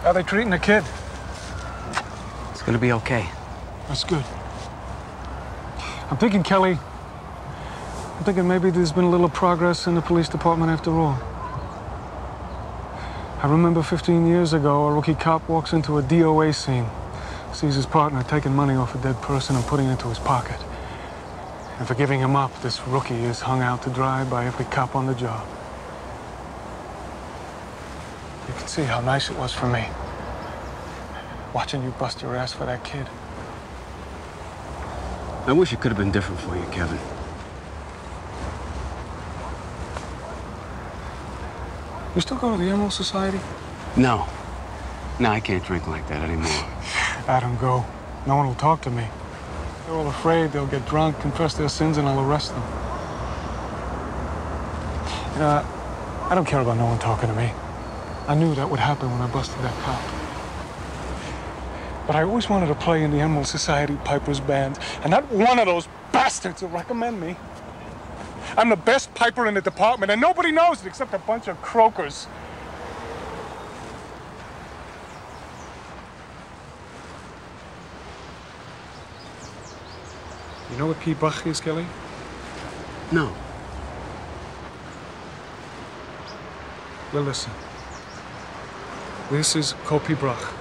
How they treating the kid? It's gonna be okay. That's good. I'm thinking, Kelly, maybe there's been a little progress in the police department after all. I remember 15 years ago, a rookie cop walks into a DOA scene, sees his partner taking money off a dead person and putting it into his pocket. And for giving him up, this rookie is hung out to dry by every cop on the job. You can see how nice it was for me, watching you bust your ass for that kid. I wish it could have been different for you, Kevin. You still go to the Emerald Society? No. No, I can't drink like that anymore. Adam, go. No one will talk to me. They're all afraid they'll get drunk, confess their sins, and I'll arrest them. You know, I don't care about no one talking to me. I knew that would happen when I busted that cop. But I always wanted to play in the Emerald Society Pipers band, and not one of those bastards will recommend me. I'm the best piper in the department, and nobody knows it except a bunch of croakers. You know what Pi Brach is, Kelly? No. Well, listen. This is Ko Pi Brach.